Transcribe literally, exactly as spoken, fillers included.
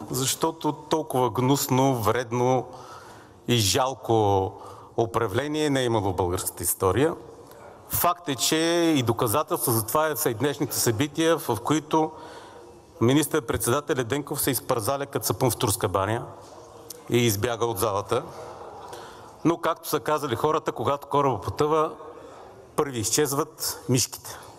защото толкова гнусно, вредно и жалко управление не е имало в българската история. Факт е, че и доказателство за това са и днешните събития, в които министър-председателят Денков се изпързаля като сапун в турска баня и избяга от залата. Но както са казали хората, когато корабът потъва, първи изчезват мишките.